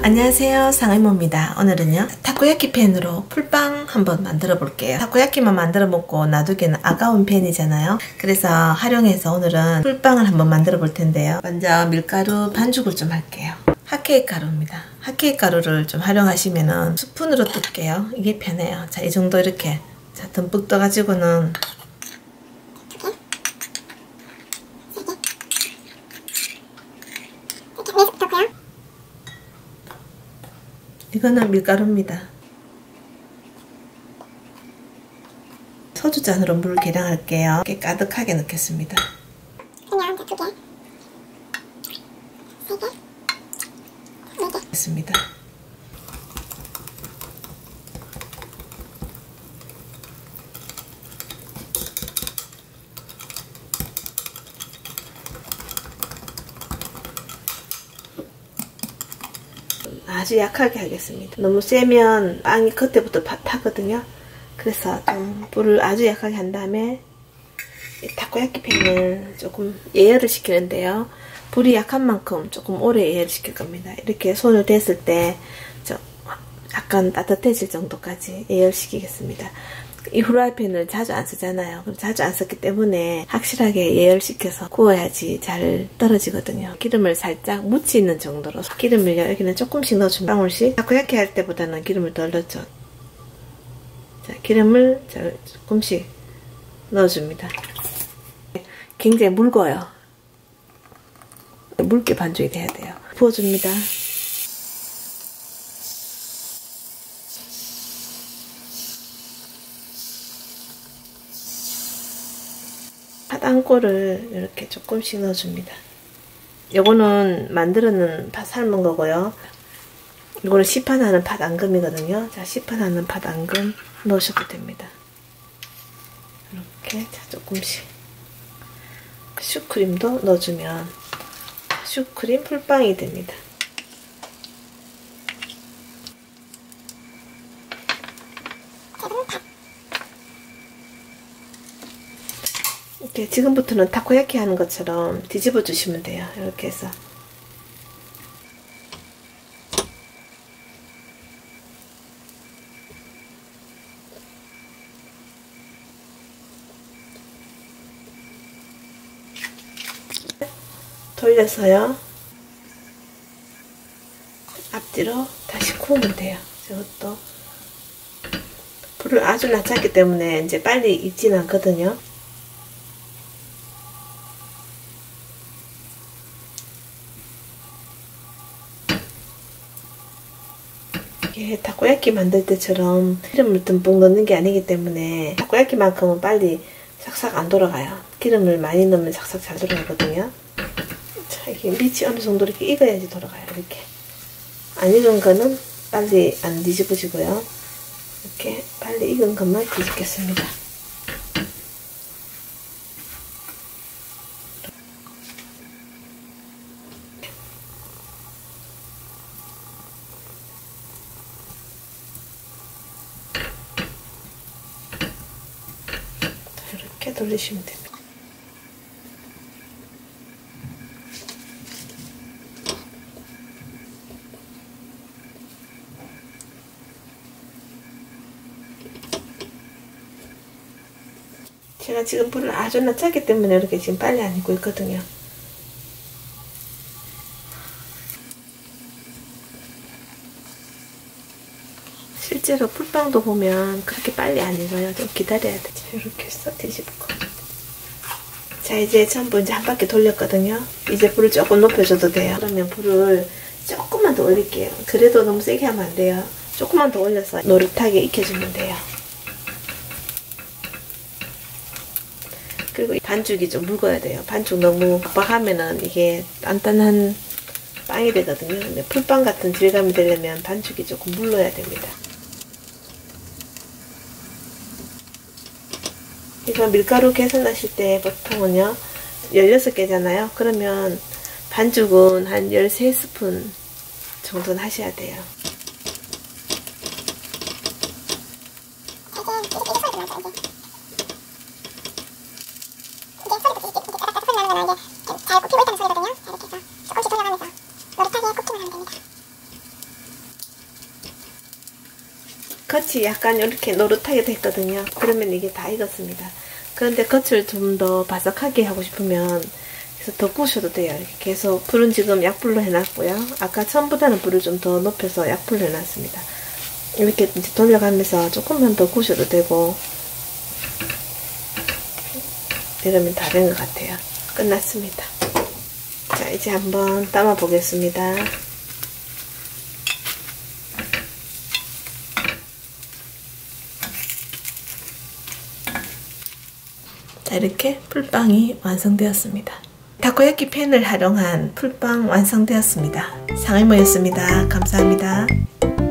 안녕하세요, 상의모입니다. 오늘은요 타코야키 팬으로 풀빵 한번 만들어 볼게요. 타코야키만 만들어 먹고 놔두기는 아까운 팬이잖아요. 그래서 활용해서 오늘은 풀빵을 한번 만들어 볼 텐데요. 먼저 밀가루 반죽을 좀 할게요. 핫케이크 가루입니다. 핫케이크 가루를 좀 활용하시면은 스푼으로 뜰게요. 이게 편해요. 자, 이 정도 이렇게 자 듬뿍 떠가지고는 이거는 밀가루입니다. 소주잔으로 물 계량할게요. 이렇게 가득하게 넣겠습니다. 그냥 두 개, 세 개, 네 개. 됐습니다. 아주 약하게 하겠습니다. 너무 세면 빵이 그때부터 타거든요. 그래서 좀 불을 아주 약하게 한 다음에 타코야키 팬을 조금 예열을 시키는데요. 불이 약한 만큼 조금 오래 예열을 시킬 겁니다. 이렇게 손을 댔을 때 약간 따뜻해질 정도까지 예열시키겠습니다. 이 후라이팬을 자주 안 쓰잖아요. 자주 안 썼기 때문에 확실하게 예열시켜서 구워야지 잘 떨어지거든요. 기름을 살짝 묻히는 정도로 기름을 여기는 조금씩 넣어줍니다. 방울씩 타코야키 할 때보다는 기름을 덜 넣죠. 자, 기름을 조금씩 넣어줍니다. 굉장히 묽어요. 묽게 반죽이 돼야 돼요. 부어줍니다. 팥안골을 이렇게 조금씩 넣어줍니다. 요거는 만들어는 팥 삶은 거고요. 이거는 시판하는 팥앙금이거든요. 자, 시판하는 팥앙금 넣으셔도 됩니다. 이렇게 자, 조금씩 슈크림도 넣어주면 슈크림 풀빵이 됩니다. 이렇게 지금부터는 타코야키 하는 것처럼 뒤집어 주시면 돼요. 이렇게 해서 돌려서요 앞뒤로 다시 구우면 돼요. 이것도 불을 아주 낮췄기 때문에 이제 빨리 익진 않거든요. 이게 타코야키 만들 때처럼 기름을 듬뿍 넣는 게 아니기 때문에 타코야키만큼은 빨리 싹싹 안 돌아가요. 기름을 많이 넣으면 싹싹 잘 돌아가거든요. 자, 이게 밑이 어느 정도 이렇게 익어야지 돌아가요. 이렇게 안 익은 거는 빨리 안 뒤집어지고요. 이렇게 빨리 익은 것만 뒤집겠습니다. 이렇게 돌리시면 됩니다. 제가 지금 불을 아주 낮췄기 때문에 이렇게 지금 빨리 안 익고 있거든요. 실제로 풀빵도 보면 그렇게 빨리 안 익어요. 좀 기다려야 돼. 자, 이렇게 해서 뒤집고. 자, 이제 전부 이제 한 바퀴 돌렸거든요. 이제 불을 조금 높여줘도 돼요. 그러면 불을 조금만 더 올릴게요. 그래도 너무 세게 하면 안 돼요. 조금만 더 올려서 노릇하게 익혀주면 돼요. 그리고 반죽이 좀 묽어야 돼요. 반죽 너무 빡빡하면은 이게 단단한 빵이 되거든요. 근데 풀빵 같은 질감이 되려면 반죽이 조금 물러야 됩니다. 이거 밀가루 계산하실 때 보통은요 16개잖아요. 그러면 반죽은 한 13스푼 정도는 하셔야 돼요. 잘 굽히고 있다는 소리거든요. 자, 이렇게 해서 조금씩 돌려가면서 노릇하게 굽기만 하면 됩니다. 끝이 약간 이렇게 노릇하게 됐거든요. 그러면 이게 다 익었습니다. 그런데 겉을 좀 더 바삭하게 하고 싶으면 그래서 더 구우셔도 돼요. 이렇게 계속 불은 지금 약불로 해놨고요. 아까 처음보다는 불을 좀 더 높여서 약불로 해놨습니다. 이렇게 이제 돌려가면서 조금만 더 구우셔도 되고 이러면 다 된 것 같아요. 끝났습니다. 자, 이제 한번 담아 보겠습니다. 자, 이렇게 풀빵이 완성되었습니다. 타코야키 팬을 활용한 풀빵 완성되었습니다. 상의모였습니다. 감사합니다.